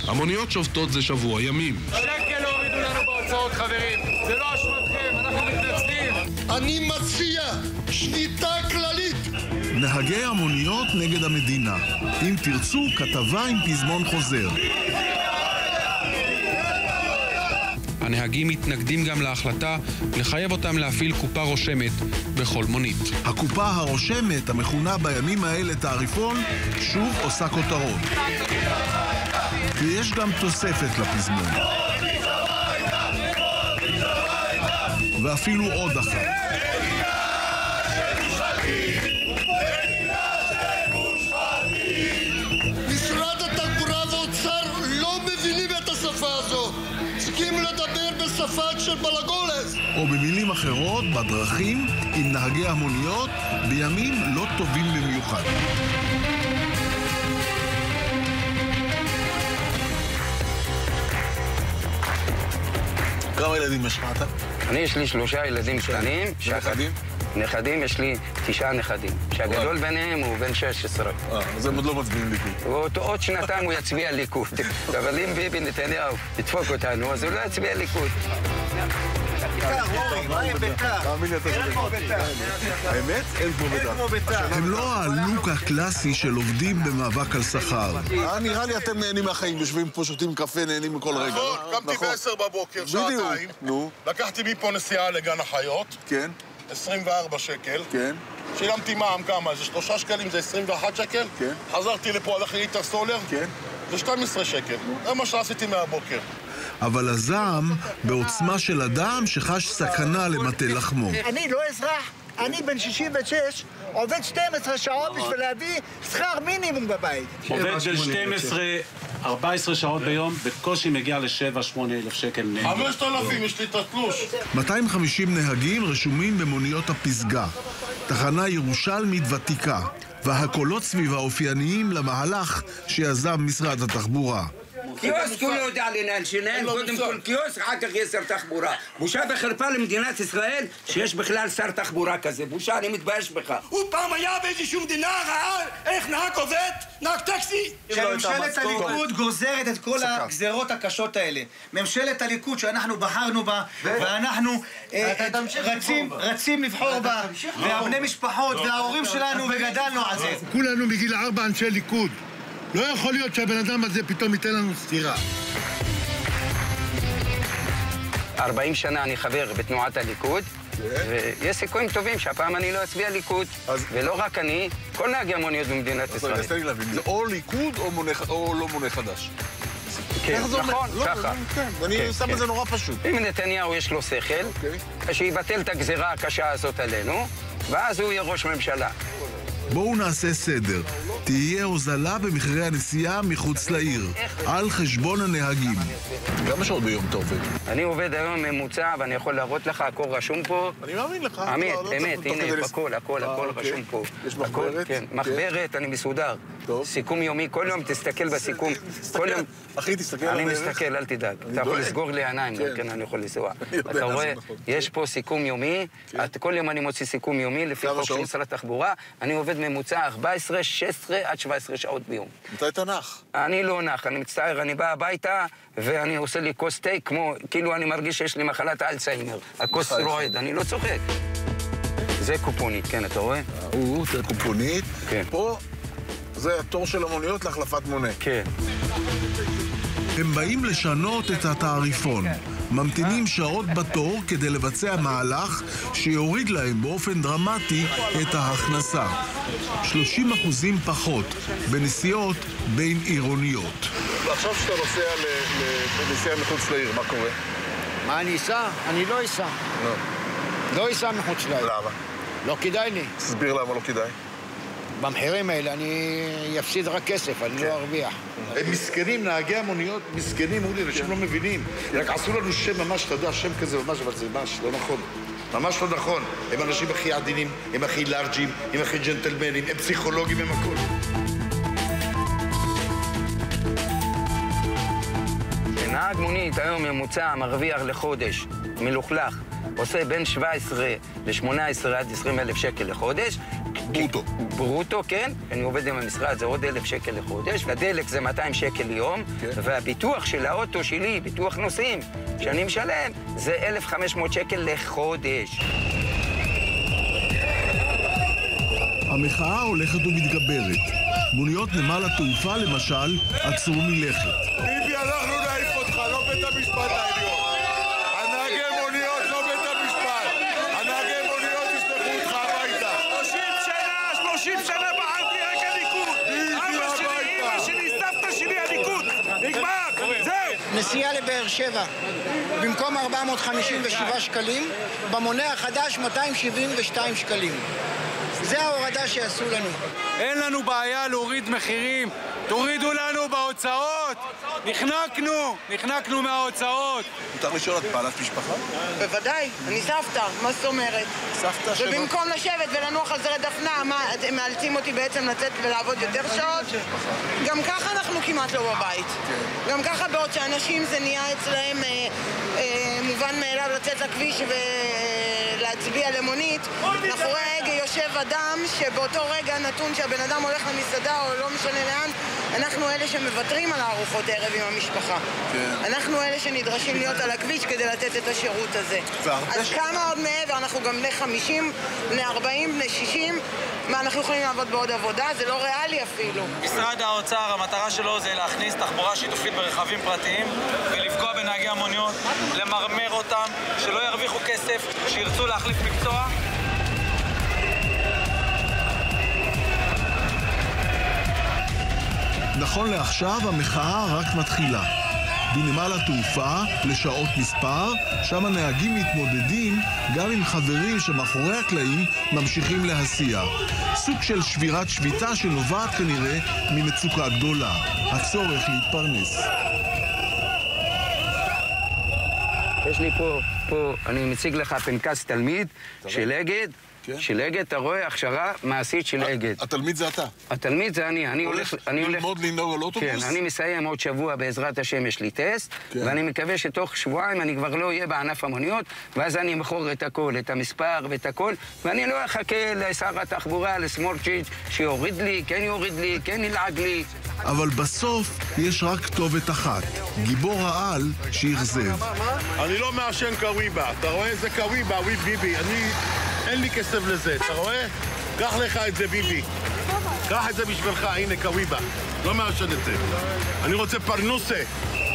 המוניות שובתות זה שבוע ימים. שקל לא הורידו לנו בהוצאות, חברים. זה לא אשמתכם, אנחנו מתנצלים. אני מציע שביתה כללית. נהגי המוניות נגד המדינה. אם תרצו, כתבה עם פזמון חוזר. הנהגים מתנגדים גם להחלטה לחייב אותם להפעיל קופה רושמת בכל מונית. הקופה הרושמת, המכונה בימים האלה תעריפון, שוב עושה כותרות. ויש גם תוספת לפזמון. ואפילו עוד אחת. משרד התחבורה והאוצר לא מבינים את השפה הזו. צריכים לדבר בשפה של בלגולס. או במילים אחרות, בדרכים, עם נהגי המוניות, בימים לא טובים במיוחד. כמה ילדים יש לך אתה? אני יש לי 3 ילדים קטנים. נכדים? נכדים, יש לי 9 נכדים. שהגדול ביניהם הוא בן 16. אז הם עוד לא מצביעים ליכוד. עוד שנתיים הוא יצביע ליכוד. אבל אם ביבי נתניהו ידפוק אותנו, אז הוא לא יצביע ליכוד. תאמין לי, אתה צודק. האמת? אין כמו בית"ר. הם לא הלוק הקלאסי של עובדים במאבק על שכר. נראה לי אתם נהנים מהחיים, יושבים פה, שותים קפה, נהנים מכל רגע. קמתי ב-10 בבוקר, שעתיים. לקחתי מפה נסיעה לגן החיות. כן. 24 שקל. כן. שילמתי מע"מ כמה? זה 3 שקלים, זה 21 שקל. כן. חזרתי לפה, הלך לי ליטר סולר. כן. זה 12 שקל. זה מה שעשיתי מהבוקר. אבל הזעם בעוצמה של אדם שחש סכנה למטה לחמו. אני לא אזרח, אני בן 66, עובד 12 שעות בשביל להביא שכר מינימום בבית. עובד של 12-14 שעות ביום, בקושי מגיע ל7-8 אלף שקל. 5,000, יש לי את התלוש. 250 נהגים רשומים במוניות הפסגה, תחנה ירושלמית ותיקה, והקולות סביב האופייניים למהלך שיזם משרד התחבורה. קיוסק הוא לא יודע לנהל, שנהל קודם כל קיוסק, אחר כך יש שר תחבורה. בושה וחרפה למדינת ישראל שיש בכלל שר תחבורה כזה. בושה, אני מתבייש בך. הוא פעם היה באיזושהי מדינה רעה, איך נהג עובד? נהג טקסי? שממשלת הליכוד גוזרת את כל הגזרות הקשות האלה. ממשלת הליכוד שאנחנו בחרנו בה, ואנחנו רצים לבחור בה, והבני משפחות וההורים שלנו, וגדלנו על זה. כולנו מגיל 4 אנשי ליכוד. לא יכול להיות שהבן אדם הזה פתאום ייתן לנו סתירה. 40 שנה אני חבר בתנועת הליכוד, ויש סיכויים טובים שהפעם אני לא אצביע ליכוד. ולא רק אני, כל נהגי המוניות במדינת ישראל. אז תן לי להבין, זה או ליכוד או לא מונה חדש. כן, נכון, ככה. אני שם את זה נורא פשוט. אם נתניהו יש לו שכל, שיבטל את הגזירה הקשה הזאת עלינו, ואז הוא יהיה ראש ממשלה. בואו נעשה סדר. תהיה הוזלה במחירי הנסיעה מחוץ לעיר, על חשבון הנהגים. כמה שעות ביום אתה עובד? אני עובד היום ממוצע, ואני יכול להראות לך, הכל רשום פה. אני מאמין לך. אמת, הנה, הכל רשום פה. יש מחברת? כן, מחברת, אני מסודר. סיכום יומי, כל יום תסתכל בסיכום. אחי, תסתכל על אני מסתכל, אל תדאג. אתה יכול לסגור לי העיניים, כן, אני יכול לנסוע. אתה רואה, יש פה סיכום יומי, כל יום אני מוציא סיכום יומי, לפי חוק של משרד התחבורה, אני עובד ממוצע 14, 16 עד 17 שעות ביום. מתי אתה נח? אני לא נח, אני מצטער, אני בא הביתה ואני עושה לי כוס תה, כאילו אני מרגיש שיש לי מחלת אלצהיימר. הכוס רועד, אני לא צוחק. זה קופונית, כן, אתה רואה? זה קופונית. כן. פה זה התור של המוניות להחלפת מונה. כן. הם באים לשנות את התעריפון. ממתינים שעות בתור כדי לבצע מהלך שיוריד להם באופן דרמטי את ההכנסה. 30% פחות בנסיעות בין עירוניות. ועכשיו שאתה נוסע לנסיעה מחוץ לעיר, מה קורה? מה אני אסע? אני לא אסע. לא אסע מחוץ לעיר. למה? לא כדאי לי. תסביר למה לא כדאי. במחירים האלה אני אפסיד רק כסף, אני לא ארוויח. הם מסכנים, נהגי המוניות, מסכנים, אולי, אנשים לא מבינים. רק עשו לנו שם ממש, אתה יודע, שם כזה ממש, אבל זה ממש לא נכון. ממש לא נכון. הם אנשים הכי עדינים, הם הכי לארג'ים, הם הכי ג'נטלמנים, הם פסיכולוגים, הם הכל. נהג מונית היום ממוצע מרוויח לחודש, מלוכלך, עושה בין 17 ל-18 עד 20 אלף שקל לחודש, ברוטו. ברוטו, כן. אני עובד עם המשרד, זה עוד 1,000 שקל לחודש, והדלק זה 200 שקל ליום, והביטוח של האוטו שלי, ביטוח נוסעים, שאני משלם, זה 1,500 שקל לחודש. המחאה הולכת ומתגברת. מוניות נמל התעופה, למשל, עצרו מלכת. ביבי, אנחנו נעיף אותך, לא בית המשפט העליון. הנהגי מוניות, לא בית המשפט. הנהגי מוניות ישלחו אותך הביתה. 30 שנה בחרתי רק הליכוד. אבא שלי, אמא שלי, סבתא שלי הליכוד. נגמר, זהו. נסיעה לבאר שבע. במקום 457 שקלים, במונה החדש 272 שקלים. זה ההורדה שעשו לנו. אין לנו בעיה להוריד מחירים. תורידו לנו בהוצאות. נחנקנו מההוצאות. מותר לשאול, את בעלת משפחה? בוודאי, אני סבתא, מה זאת אומרת? סבתא שלו? ובמקום לשבת ולנוח על זרי דפנה, מה, אתם מאלצים אותי בעצם לצאת ולעבוד יותר שעות? גם ככה אנחנו כמעט לא בבית. גם ככה בעוד שאנשים זה נהיה אצלהם מובן מאליו לצאת לכביש ולהצביע למונית, מאחורי ההגה יושב אדם שבאותו רגע נתון שהבן אדם הולך למסעדה או לא משנה לאן, אנחנו אלה שמוותרים על הארוחות ערב עם המשפחה. אנחנו אלה שנדרשים להיות על הכביש כדי לתת את השירות הזה. אז כמה עוד מעבר, אנחנו גם בני 50, בני 40, בני 60, מה, אנחנו יכולים לעבוד בעוד עבודה? זה לא ריאלי אפילו. משרד האוצר, המטרה שלו זה להכניס תחבורה שיתופית ברכבים פרטיים ולפגוע בנהגי המוניות, למרמר אותם, שלא ירוויחו כסף, שירצו להחליף מקצוע. נכון לעכשיו המחאה רק מתחילה. בנמל התעופה, לשעות מספר, שם הנהגים מתמודדים גם עם חברים שמאחורי הקלעים ממשיכים להסיע. סוג של שבירת שביתה שנובעת כנראה ממצוקה גדולה, הצורך להתפרנס. יש לי פה, אני מציג לך פנקס תלמיד של אגד. של אגד, אתה רואה, הכשרה מעשית של אגד. התלמיד זה אתה? התלמיד זה אני הולך ללמוד לנהוג על אוטובוס? כן, אני מסיים עוד שבוע בעזרת השם, יש לי טסט, ואני מקווה שתוך שבועיים אני כבר לא אהיה בענף המוניות, ואז אני אמכור את הכל, את המספר ואת הכל, ואני לא אחכה לשר התחבורה, לסמוטריץ' שיוריד לי, כן ילעג לי. אבל בסוף יש רק כתובת אחת, גיבור העל שיחזב. אני לא מעשן קוויבה, אתה רואה? זה קוויבה, ווי ביבי, אין לי כסף לזה, אתה רואה? קח לך את זה, ביבי. קח את זה בשבילך, הנה קוויבה. לא מעשן את זה. אני רוצה פרנוסה.